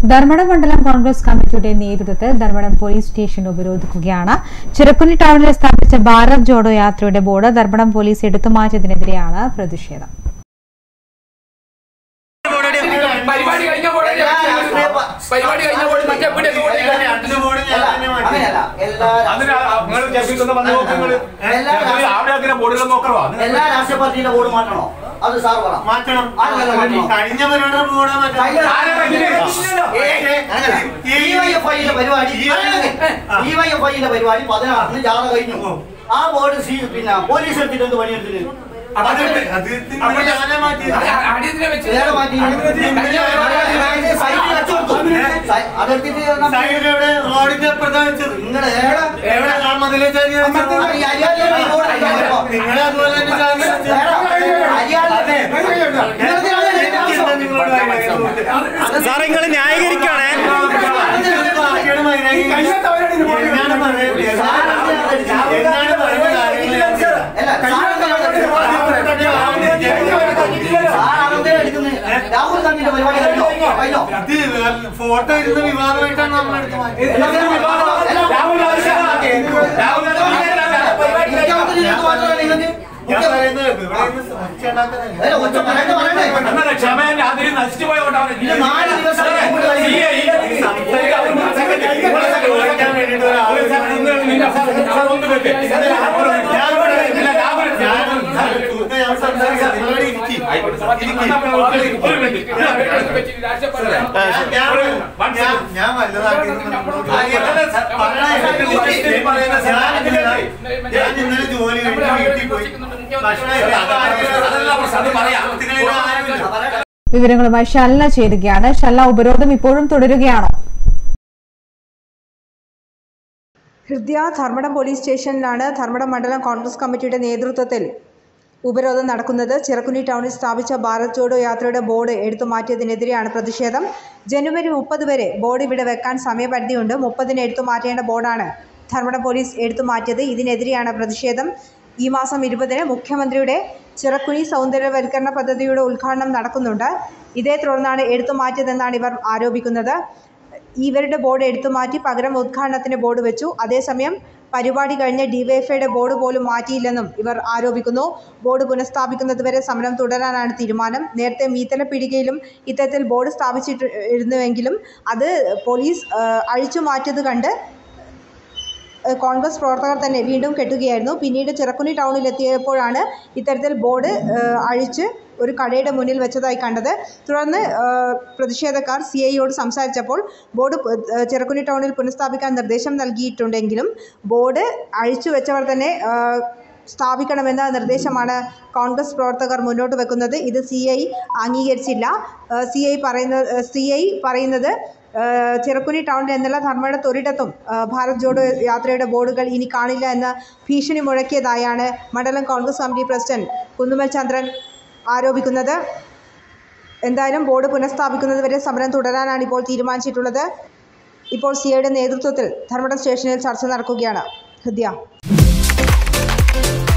ധർമ്മടം മണ്ഡലം കോൺഗ്രസ് കമ്മിറ്റിയുടെ നേതൃത്വത്തിൽ ധർമ്മടം പോലീസ് സ്റ്റേഷൻ ഉപരോധിക്കുകയാണ്. ചിറക്കുനി ടൗണിൽ സ്ഥാപിച്ച ഭാരത് ജോഡോ യാത്രയുടെ ബോർഡ് ധർമ്മടം പോലീസ് എടുത്തുമാറ്റിയതിനെതിരെയാണ് പ്രതിഷേധം. എല്ലാ രാഷ്ട്രീയ പാർട്ടിയുടെ ബോർഡ് മാറ്റണോ? അത് സാർ മാറ്റണം. പരിപാടി 16 ജാഥ കഴിഞ്ഞു. ആ ബോർഡ് പിന്നെ പോലീസ് എടുത്തിട്ട് പണിയെടുത്തിട്ട് സാറേ നിങ്ങൾ ന്യായീകരിക്കുകയാണേ. ഫോട്ടോ ഇരുന്ന് വിവാദമായിട്ടാണ് നമ്മൾ വിവരങ്ങളുമായി ഷല്ല ചേരുകയാണ്. ഷല്ല, ഉപരോധം ഇപ്പോഴും തുടരുകയാണോ? ഹൃദയ ധർമ്മടം പോലീസ് സ്റ്റേഷനിലാണ് ധർമ്മടം മണ്ഡലം കോൺഗ്രസ് കമ്മിറ്റിയുടെ നേതൃത്വത്തിൽ ഉപരോധം നടക്കുന്നത്. ചിറക്കുനി ടൗണിൽ സ്ഥാപിച്ച ഭാരത് ജോഡോ യാത്രയുടെ ബോർഡ് എടുത്തു മാറ്റിയതിനെതിരെയാണ് പ്രതിഷേധം. ജനുവരി 30 വരെ ബോർഡ് ഇവിടെ വെക്കാൻ സമയപരിധിയുണ്ട്. 30-ന് എടുത്തു മാറ്റേണ്ട ബോർഡാണ് ധർമ്മടം പോലീസ് എടുത്തു മാറ്റിയത്. ഇതിനെതിരെയാണ് പ്രതിഷേധം. ഈ മാസം 20-ന് മുഖ്യമന്ത്രിയുടെ ചിറക്കുനി സൗന്ദര്യവൽക്കരണ പദ്ധതിയുടെ ഉദ്ഘാടനം നടക്കുന്നുണ്ട്. ഇതേ തുടർന്നാണ് എടുത്തു മാറ്റിയതെന്നാണ് ഇവർ ആരോപിക്കുന്നത്. ഇവരുടെ ബോർഡ് എടുത്തുമാറ്റി പകരം ഉദ്ഘാടനത്തിന് ബോർഡ് വെച്ചു. അതേസമയം പരിപാടി കഴിഞ്ഞ ഡിവൈഎഫ്ഐയുടെ ബോർഡ് പോലും മാറ്റിയില്ലെന്നും ഇവർ ആരോപിക്കുന്നു. ബോർഡ് പുനഃസ്ഥാപിക്കുന്നതുവരെ സമരം തുടരാനാണ് തീരുമാനം. നേരത്തെ മീത്തലപ്പീടികയിലും ഇത്തരത്തിൽ ബോർഡ് സ്ഥാപിച്ചിരുന്നുവെങ്കിലും അത് പോലീസ് അഴിച്ചു മാറ്റിയത് കണ്ട് കോൺഗ്രസ് പ്രവർത്തകർ തന്നെ വീണ്ടും കെട്ടുകയായിരുന്നു. പിന്നീട് ചിറക്കുനി ടൗണിലെത്തിയപ്പോഴാണ് ഇത്തരത്തിൽ ബോർഡ് അഴിച്ച് ഒരു കടയുടെ മുന്നിൽ വെച്ചതായി കണ്ടത്. തുടർന്ന് പ്രതിഷേധക്കാർ CIയോട് സംസാരിച്ചപ്പോൾ ബോർഡ് ചിറക്കുനി ടൗണിൽ പുനഃസ്ഥാപിക്കാൻ നിർദ്ദേശം നൽകിയിട്ടുണ്ടെങ്കിലും ബോർഡ് അഴിച്ചു വെച്ചവർ തന്നെ സ്ഥാപിക്കണമെന്ന നിർദ്ദേശമാണ് കോൺഗ്രസ് പ്രവർത്തകർ മുന്നോട്ട് വെക്കുന്നത്. ഇത് CI അംഗീകരിച്ചില്ല. CI പറയുന്നത് ചിറക്കുനി ടൗണിൽ എന്നല്ല ധർമ്മടത്ത് ഒരിടത്തും ഭാരത് ജോഡോ യാത്രയുടെ ബോർഡുകൾ ഇനി കാണില്ല എന്ന ഭീഷണി മുഴക്കിയതായാണ് മണ്ഡലം കോൺഗ്രസ് കമ്മിറ്റി പ്രസിഡന്റ് കുന്നുമൽ ചന്ദ്രൻ ആരോപിക്കുന്നത്. എന്തായാലും ബോർഡ് പുനഃസ്ഥാപിക്കുന്നത് വരെ സമരം തുടരാനാണ് ഇപ്പോൾ തീരുമാനിച്ചിട്ടുള്ളത്. ഇപ്പോൾ CIയുടെ നേതൃത്വത്തിൽ ധർമ്മടം സ്റ്റേഷനിൽ ചർച്ച നടക്കുകയാണ്. ഹൃദയ.